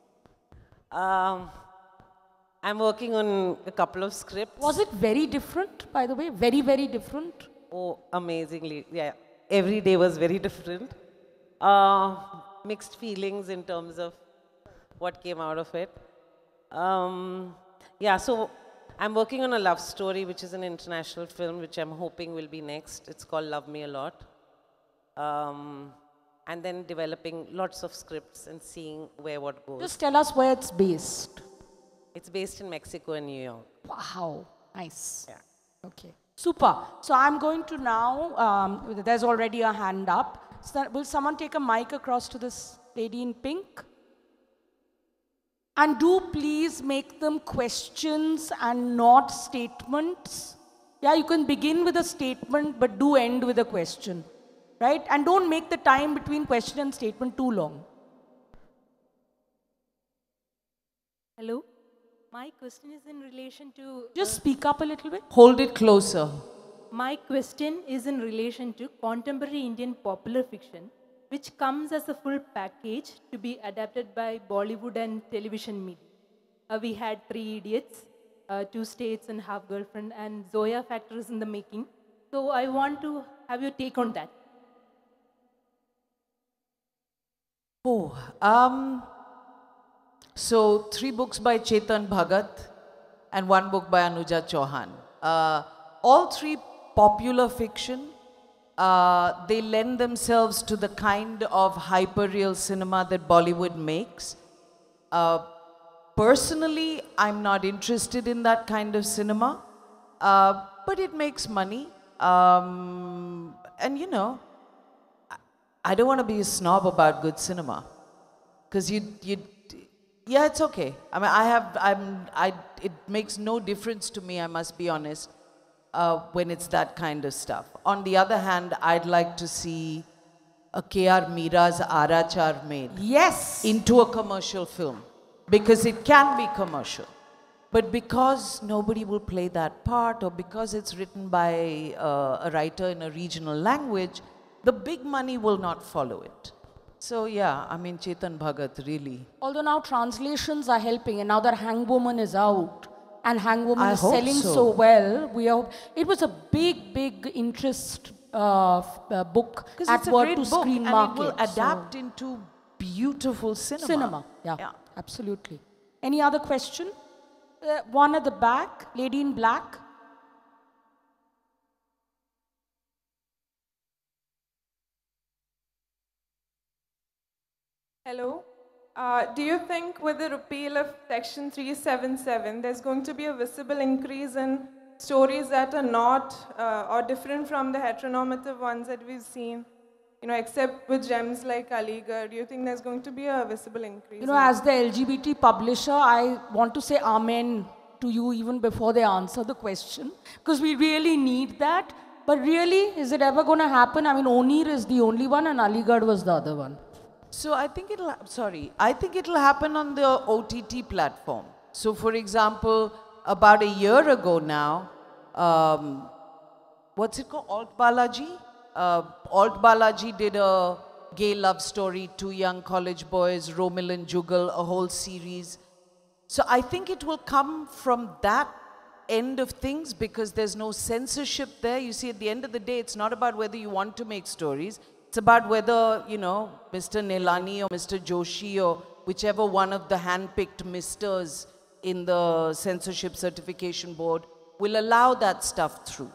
I'm working on a couple of scripts. Was it very different, by the way? Very, very different? Oh, amazingly. Yeah, every day was very different. Mixed feelings in terms of what came out of it. Yeah, so I'm working on a love story, which is an international film, which I'm hoping will be next. It's called Love Me a Lot. And then developing lots of scripts and seeing where what goes. Just tell us where it's based. It's based in Mexico and New York. Wow, nice. Yeah. Okay, super. So I'm going to now, there's already a hand up. So will someone take a mic across to this lady in pink? And do please make them questions and not statements. Yeah, you can begin with a statement, but do end with a question. Right? And don't make the time between question and statement too long. Hello. My question is in relation to... Just speak up a little bit. Hold it closer. My question is in relation to contemporary Indian popular fiction, which comes as a full package to be adapted by Bollywood and television media. We had Three Idiots, Two States and Half Girlfriend, and Zoya Factor is in the making. So I want to have your take on that. So 3 books by Chetan Bhagat and 1 book by Anuja Chauhan. All 3 popular fiction. They lend themselves to the kind of hyper-real cinema that Bollywood makes. Personally, I'm not interested in that kind of cinema, but it makes money. And you know, I don't want to be a snob about good cinema, because yeah, it's okay. I mean, it makes no difference to me, I must be honest, when it's that kind of stuff. On the other hand, I'd like to see a K.R. Meera's Arachar made. Yes. Into a commercial film, because it can be commercial. But because nobody will play that part, or because it's written by a writer in a regional language, the big money will not follow it. So yeah, I mean, Chetan Bhagat, really. Although now translations are helping, and now that Hangwoman is out, and Hangwoman is hope selling so. so well, it was a big interest book Because at it's a Word great to book, Screen and Market. it will adapt into beautiful cinema. Cinema, yeah, absolutely. Any other question? One at the back, lady in black. Hello. Do you think with the repeal of Section 377, there's going to be a visible increase in stories that are not or different from the heteronormative ones that we've seen? You know, except with gems like Aligarh, do you think there's going to be a visible increase? You know, as the LGBT publisher, I want to say amen to you even before they answer the question, because we really need that. But really, is it ever going to happen? I mean, Onir is the only one and Aligarh was the other one. So I think it'll happen on the OTT platform. So for example, about a year ago now, what's it called? Alt Balaji? Alt Balaji did a gay love story, 2 young college boys, Romil and Jugal, a whole series. So I think it will come from that end of things, because there's no censorship there. You see, at the end of the day, it's not about whether you want to make stories. It's about whether, you know, Mr. Nelani or Mr. Joshi or whichever one of the hand-picked misters in the censorship certification board will allow that stuff through.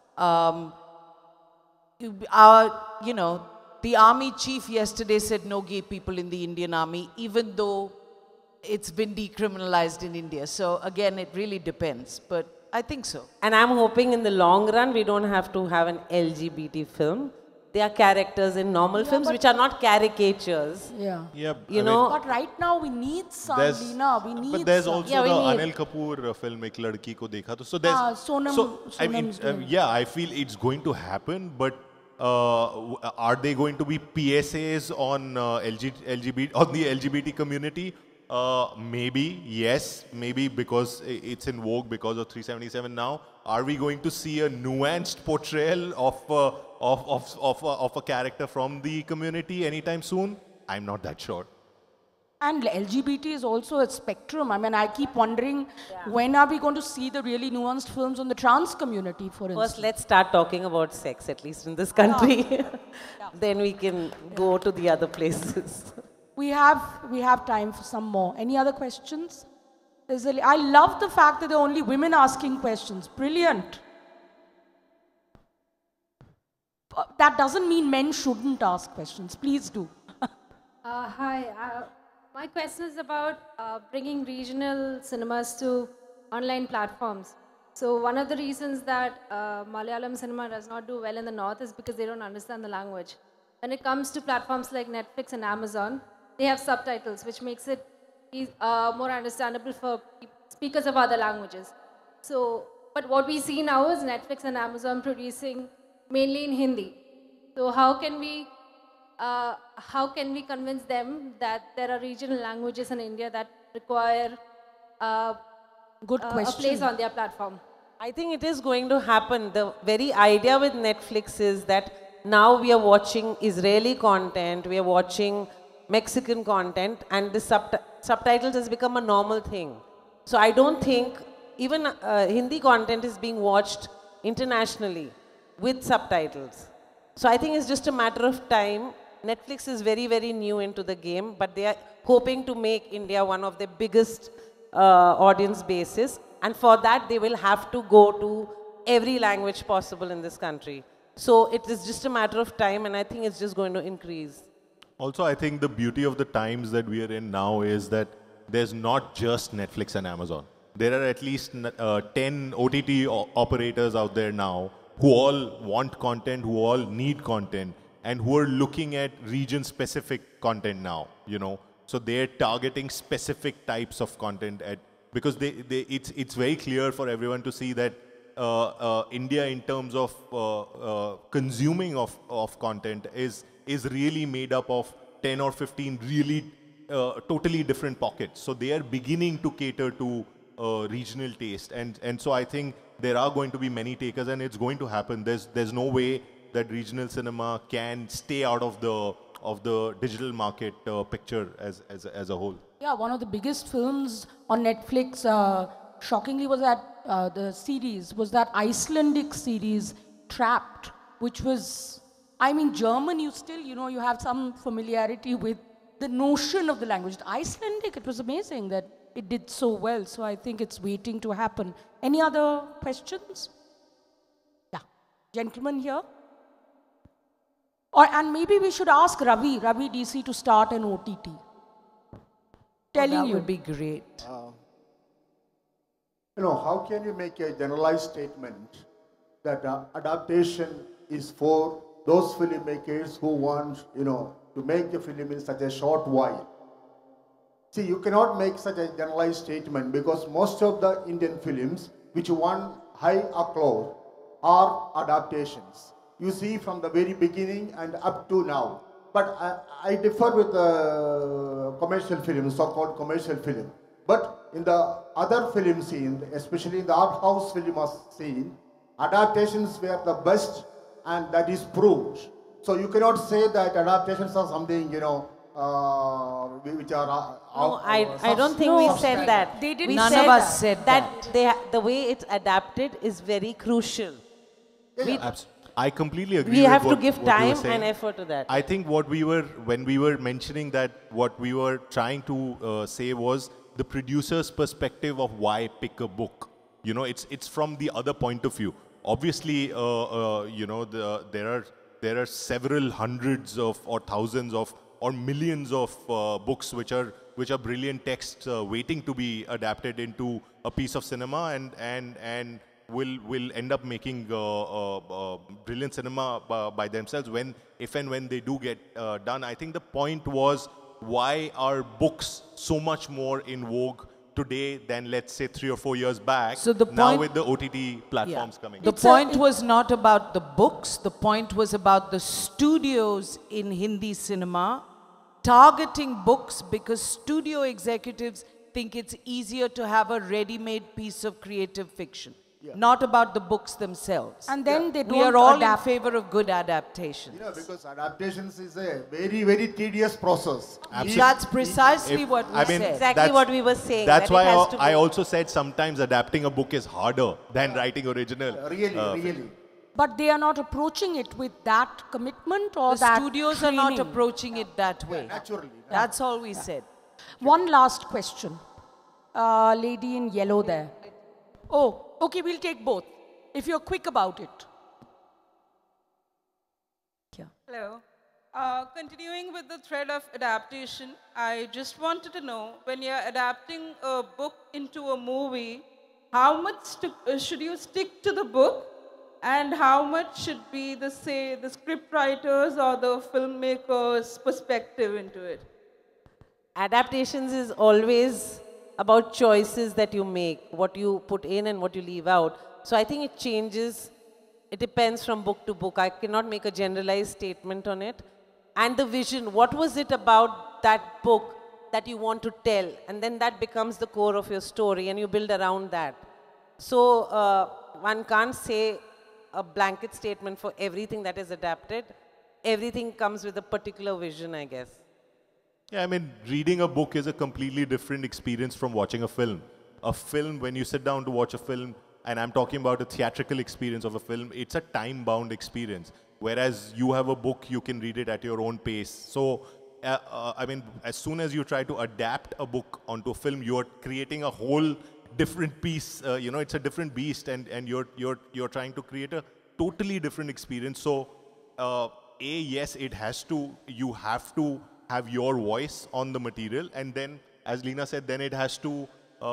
You know, the army chief yesterday said no gay people in the Indian army, even though it's been decriminalized in India. So again, it really depends, but I think so. And I'm hoping in the long run, we don't have to have an LGBT film. they are characters in normal films which are not caricatures. Yeah. Yeah, You know, But right now we need some, there's, Leena. We need but there's some. also Yeah, we the need- Anil Kapoor film Ek Ladki Ko Dekha To. So there's I mean, Sonam's doing. yeah, I feel it's going to happen, but are they going to be PSAs on LGBT on the LGBT community? Maybe yes, maybe because it's in vogue because of 377 now. Are we going to see a nuanced portrayal of a character from the community anytime soon? I'm not that sure. And LGBT is also a spectrum. I mean, I keep wondering, when are we going to see the really nuanced films on the trans community, for instance? first let's start talking about sex, at least in this country. Then we can go to the other places. We have time for some more. Any other questions? I love the fact that there are only women asking questions. Brilliant. That doesn't mean men shouldn't ask questions. Please do. Hi. My question is about bringing regional cinemas to online platforms. So one of the reasons that Malayalam cinema does not do well in the north is because they don't understand the language. When it comes to platforms like Netflix and Amazon, they have subtitles, which makes it more understandable for speakers of other languages. So, but what we see now is Netflix and Amazon producing mainly in Hindi. So how can we convince them that there are regional languages in India that require Good a question. place on their platform? I think it is going to happen. The very idea with Netflix is that now we are watching Israeli content, we are watching Mexican content, and the subtitles has become a normal thing. So I don't think even Hindi content is being watched internationally with subtitles. So I think it's just a matter of time. Netflix is very, very new into the game, but they are hoping to make India one of their biggest audience bases. And for that, they will have to go to every language possible in this country. So it is just a matter of time, and I think it's just going to increase. Also, I think the beauty of the times that we are in now is that there's not just Netflix and Amazon. There are at least 10 OTT operators out there now who all want content, who all need content, and who are looking at region-specific content now, you know. So they're targeting specific types of content because it's very clear for everyone to see that India, in terms of consuming of content, is really made up of 10 or 15 really totally different pockets. So they are beginning to cater to regional taste, and so I think there are going to be many takers, and it's going to happen. There's no way that regional cinema can stay out of the digital market picture as a whole. Yeah, one of the biggest films on Netflix, shockingly, was that Icelandic series, Trapped, which was, I mean, German, you have some familiarity with the notion of the language. Icelandic, it was amazing that it did so well. So I think it's waiting to happen. Any other questions? Yeah, gentlemen here. And maybe we should ask Ravi DC to start an OTT. Telling that you. would be great. How can you make a generalized statement that adaptation is for those filmmakers who want, to make the film in such a short while? See, you cannot make such a generalized statement because most of the Indian films which won high applause are adaptations. You see from the very beginning and up to now. But I differ with commercial film, so-called commercial film. But in the other film scene, especially in the art house film scene, adaptations were the best, and that is proved. So you cannot say that adaptations are something, which are... No, I don't think we said that. They didn't None say of us said that the way it's adapted is very crucial. I completely agree. We with have to what give you were time saying. and effort to that. I think when we were mentioning that, what we were trying to say was the producer's perspective of why pick a book. It's from the other point of view. Obviously, there are several hundreds of or thousands of or millions of books which are brilliant texts waiting to be adapted into a piece of cinema, and will end up making brilliant cinema by themselves if and when they do get done. I think the point was, why are books so much more in vogue today than, let's say, 3 or 4 years back? So the now point, with the OTT platforms coming. The point was not about the books. The point was about the studios in Hindi cinema targeting books, because studio executives think it's easier to have a ready-made piece of creative fiction. Not about the books themselves. And then they don't We are all adapt. in favor of good adaptations. Because adaptations is a very, very tedious process. That's precisely what we said. Exactly what we were saying. That's that why it has to I go. also said sometimes adapting a book is harder than writing original. Really. But they are not approaching it with that commitment or The that studios are not training. approaching it that way. Naturally. That's all we said. One last question. Lady in yellow there. Oh, okay, we'll take both, if you're quick about it. Yeah. Hello. Continuing with the thread of adaptation, I just wanted to know, when you're adapting a book into a movie, how much should you stick to the book, and how much should be the script writers or the filmmakers' perspective into it? Adaptations is always about choices that you make, what you put in and what you leave out. So I think it changes. It depends from book to book. I cannot make a generalized statement on it. And the vision, what was it about that book that you want to tell? And then that becomes the core of your story, and you build around that. So one can't say a blanket statement for everything that is adapted. Everything comes with a particular vision, I guess. Yeah, I mean, reading a book is a completely different experience from watching a film. A film, when you sit down to watch a film, and I'm talking about a theatrical experience of a film, it's a time-bound experience. Whereas you have a book, you can read it at your own pace. So, I mean, as soon as you try to adapt a book onto a film, you're creating a whole different piece. You know, it's a different beast, and you're trying to create a totally different experience. So, yes, you have to have your voice on the material, and then, as Leena said, then it has to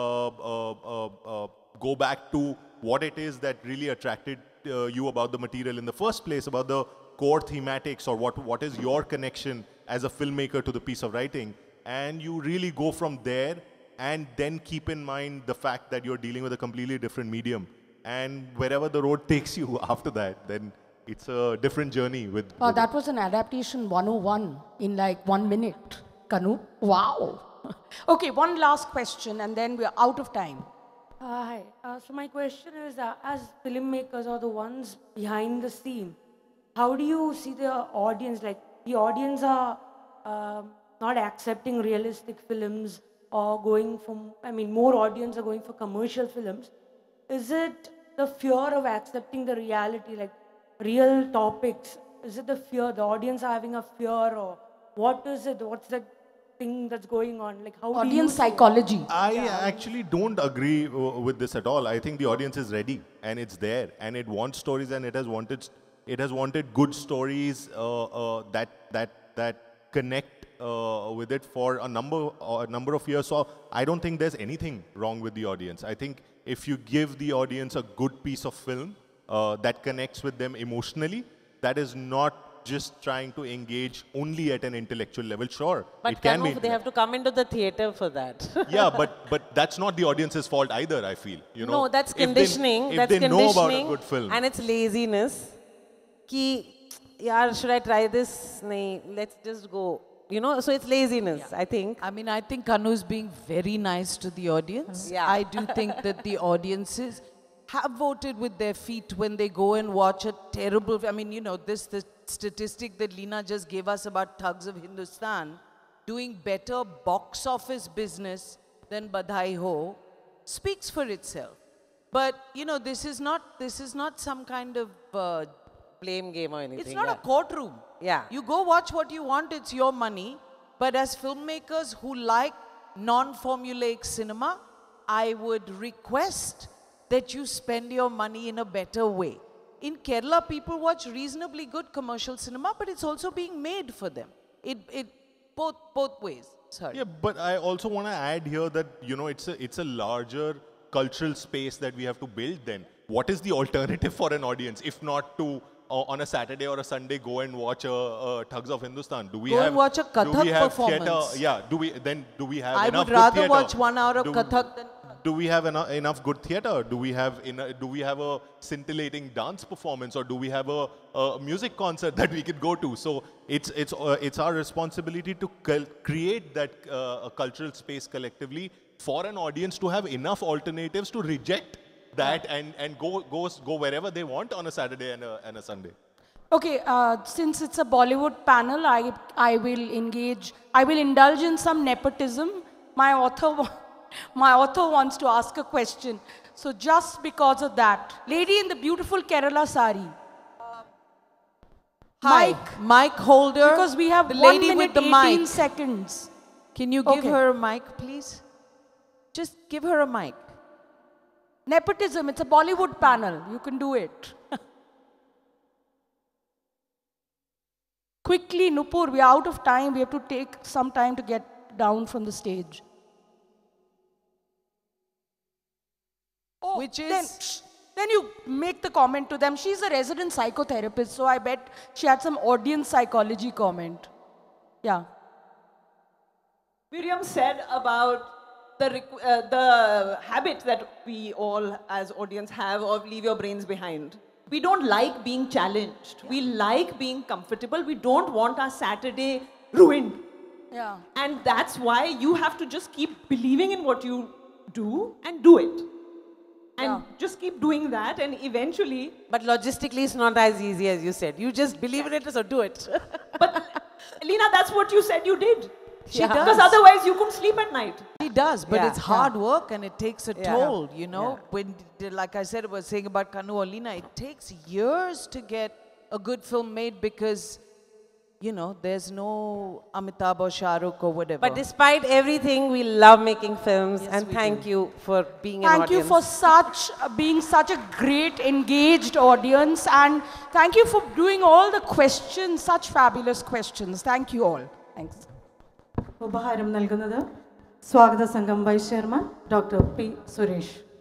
go back to what it is that really attracted you about the material in the first place, about the core thematics, or what is your connection as a filmmaker to the piece of writing, and you really go from there, and then keep in mind the fact that you're dealing with a completely different medium, and wherever the road takes you after that, then it's a different journey with That was an adaptation 101 in like 1 minute. Kanu, wow. Okay, one last question and then we're out of time. Hi. So my question is, as filmmakers or the ones behind the scene, how do you see the audience? Like, the audience are not accepting realistic films or going from, more audience are going for commercial films. Is it the fear of accepting the reality, like real topics? Is it the fear, the audience are having a fear, or what is it? What's the thing that's going on? Like, how Audience do you psychology. I actually don't agree with this at all. I think the audience is ready, and it's there, and it wants stories, and it has wanted good stories that connect with it for a number of years. So I don't think there's anything wrong with the audience. I think if you give the audience a good piece of film that connects with them emotionally, that is not just trying to engage only at an intellectual level. Sure, But it can Kanu, be. they have to come into the theater for that. Yeah, but that's not the audience's fault either, I feel. You know, No, that's If they- conditioning. If That's they know about a conditioning. good film. And it's laziness. Ki, yaar, should I try this? Nahi, let's just go. You know, so it's laziness, I think. I mean, I think Kanu is being very nice to the audience. Yeah. I do think that the audiences have voted with their feet when they go and watch a terrible, the statistic that Leena just gave us about Thugs of Hindustan doing better box office business than Badhai Ho speaks for itself. But, this is not some kind of Blame game or anything. it's not a courtroom. Yeah. You go watch what you want, it's your money. But as filmmakers who like non-formulaic cinema, I would request that you spend your money in a better way. In Kerala, people watch reasonably good commercial cinema, but it's also being made for them. It both ways. Sorry. Yeah, but I also want to add here that, it's a larger cultural space that we have to build then. what is the alternative for an audience if not to on a Saturday or a Sunday go and watch a Thugs of Hindustan? Do we Go have and watch a Kathak performance. Theatre? Yeah. Do we have I enough would rather good theatre? watch 1 hour of Kathak than... Do we have enough good theatre? Do we have a scintillating dance performance, or do we have a music concert that we could go to? So it's our responsibility to create that cultural space collectively for an audience to have enough alternatives to reject that and go wherever they want on a Saturday and a Sunday. Okay, since it's a Bollywood panel, I will indulge in some nepotism. My author wants to ask a question. So just because of that, lady in the beautiful Kerala sari. Hi, mic holder. Because we have the 1 lady minute, with the 18 mic. seconds. Can you give her a mic, please? Just give her a mic. Nepotism, it's a Bollywood panel. You can do it. Quickly, Nupur, we're out of time. We have to take some time to get down from the stage. Oh, Which is? Then you make the comment to them. She's a resident psychotherapist, so I bet she had some audience psychology comment. Yeah. Miriam said about the habit that we all as audience have of leave your brains behind. We don't like being challenged. Yeah. We like being comfortable. We don't want our Saturday ruined. Yeah. And that's why you have to just keep believing in what you do and do it. And just keep doing that, and eventually... But logistically, it's not as easy as you said. You just believe in it, so do it. But, Leena, that's what you said you did. She does. Because otherwise, you couldn't sleep at night. She does, but it's hard work and it takes a toll, you know. Yeah. When, like I said, I was saying about Kanu or Leena, it takes years to get a good film made because, you know, there's no Amitabh or Shah Rukh or whatever. But despite everything, we love making films, and thank you for being an audience. Thank you for being such a great, engaged audience, and thank you for doing all the questions, such fabulous questions. Thank you all. Thanks. ഉപഹാരം നൽകുന്നത് സ്വാഗത സംഘം vice chairman doctor P Suresh.